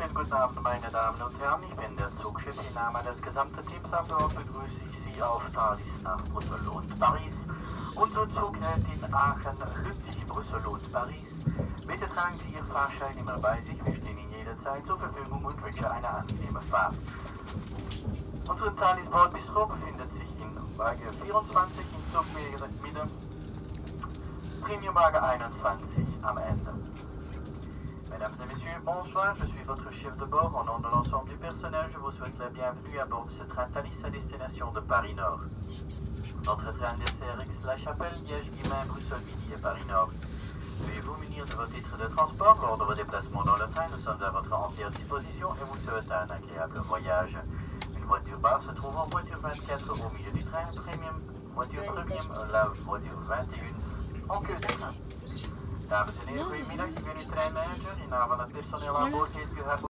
wunderschönen guten Abend, meine Damen und Herren. Ich bin der Zugchef. Im Namen des gesamten Teams an Bord begrüße ich Sie auf Thalys nach Brüssel und Paris. Unser Zug hält in Aachen, Lüttich, Brüssel und Paris. Bitte tragen Sie Ihr Fahrschein immer bei sich. Wir stehen Ihnen jederzeit zur Verfügung und wünschen eine angenehme Fahrt. Unsere Thalys Bordbistro befindet sich in Waage 24 in Zugmitte, Premiumwaage 21 am Ende. Mesdames et messieurs, bonsoir, je suis votre chef de bord. Au nom de l'ensemble du personnel, je vous souhaite la bienvenue à bord de ce train Thalys à destination de Paris Nord. Notre train dessert Aix-la Chapelle, Liège-Guillemins, Bruxelles Midi et Paris Nord. Veuillez vous munir de vos titres de transport lors de vos déplacements dans le train. Nous sommes à votre entière disposition et vous souhaitons un agréable voyage. Une voiture bar se trouve en voiture 24 au milieu du train, voiture premium, lounge voiture 21 en queue du train. Dames en heren, goedemiddag. Ik ben uw treinmanager. In naam van het personeel aan boord geeft u haar